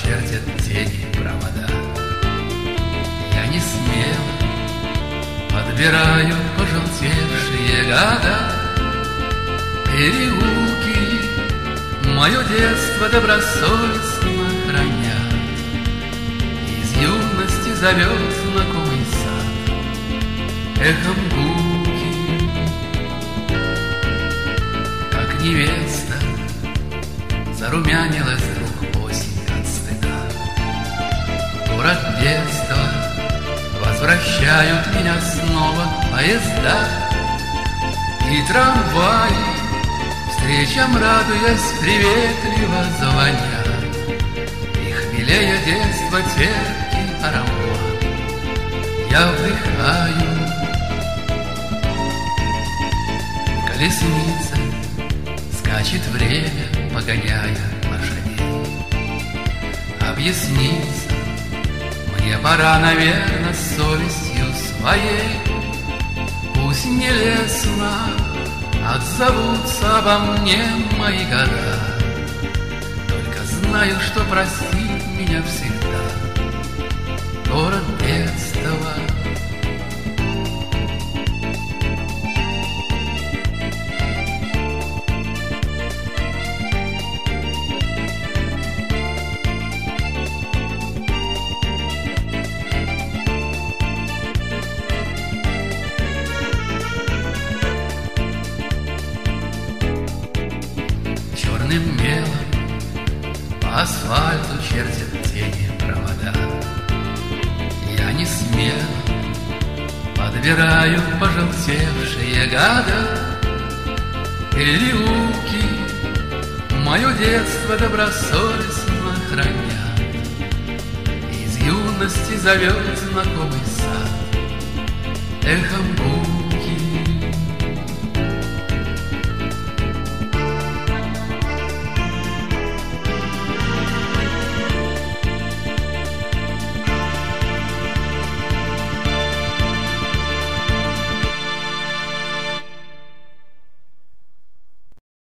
чертят тени провода. Я не смело подбираю пожелтевшие года. Переулки мое детство добросовестно хранят. Из юности зовет знакомый сад эхом гулким, как невеста зарумянилась вдруг осень от стыда. Город детства возвращают меня снова поезда и трамваи, встречам радуясь, приветливо звонят. И хмелея детства терпкий аромат я вдыхаю. В колеснице скачет время, погоняя лошадей. Объясниться мне пора, наверно, с совестью своей. Пусть нелестно отзовутся обо мне мои года, только знаю, что простит меня всегда город детства. Черным мелом по асфальту чертят тени провода. Я не смело подбираю пожелтевшие года. Переулки мое детство добросовестно хранят. Из юности зовет знакомый сад эхом гул.